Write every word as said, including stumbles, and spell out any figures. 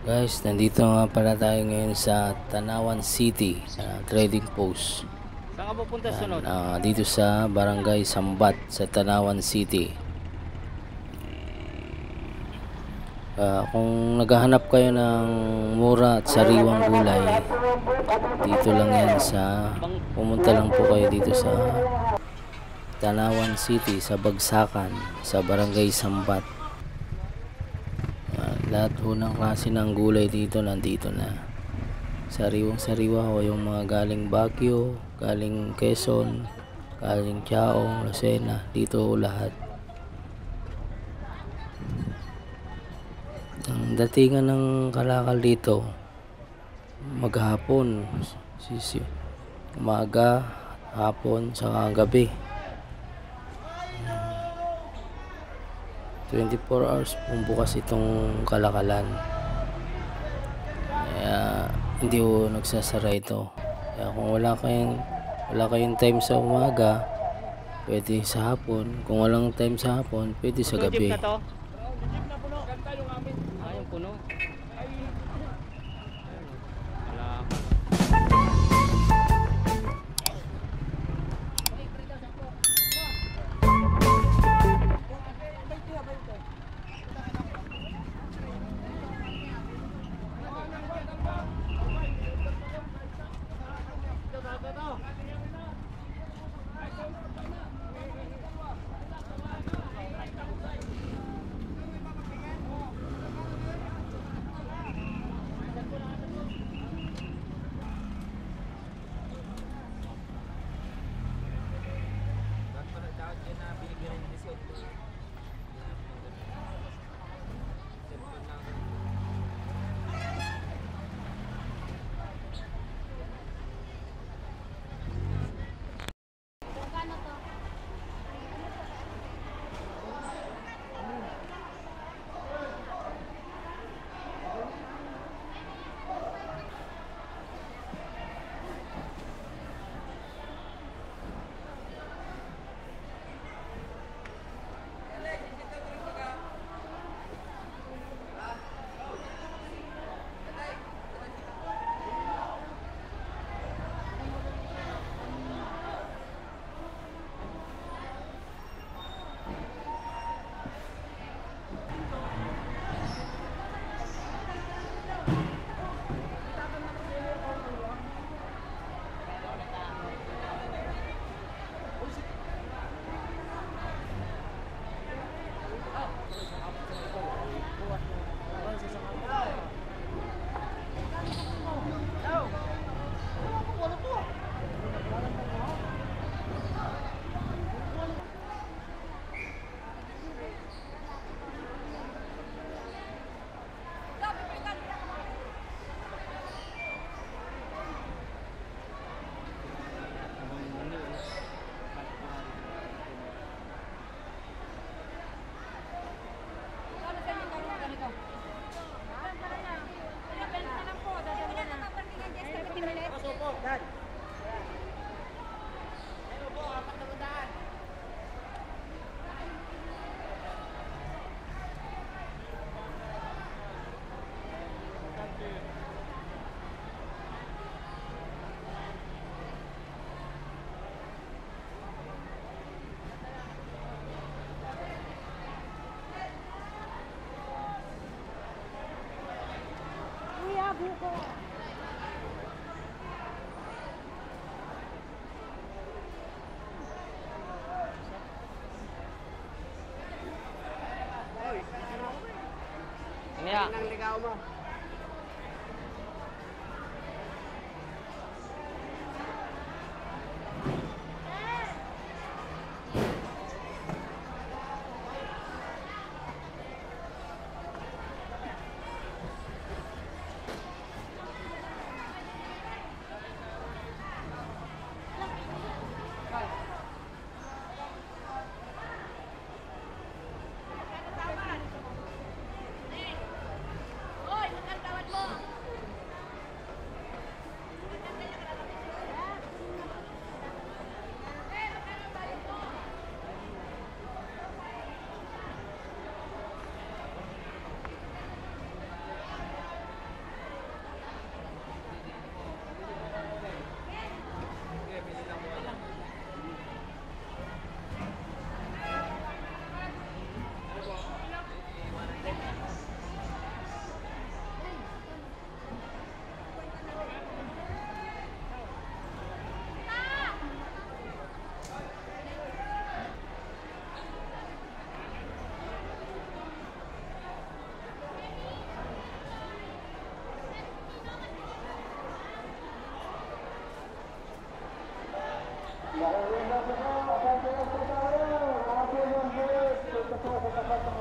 Guys, nandito nga pala tayo ngayon sa Tanawan City, uh, trading post. Saan ka pupunta Yan, sunod? uh, dito sa Barangay Sambat sa Tanawan City. Uh, kung naghahanap kayo ng mura at sariwang gulay, dito lang yan sa pumunta lang po kayo dito sa Tanawan City sa Bagsakan sa Barangay Sambat. Uh, lahat po ng klase ng gulay dito nandito na. Sariwang sariwa o yung mga galing Baguio, galing Quezon, galing Chaong, Lucena, dito lahat. Ang datingan ng kalakal dito maghapon, sisi, umaga, hapon, saka gabi. twenty-four hours pong bukas itong kalakalan. Kaya hindi ko nagsasara ito. Kaya kung wala kayong wala kayong time sa umaga, pwede sa hapon. Kung walang time sa hapon, pwede sa gabi. Jeep na to? Jeep na puno. Ganda yung amin. Ah, yung puno. Nang ligaw mo. Thank you.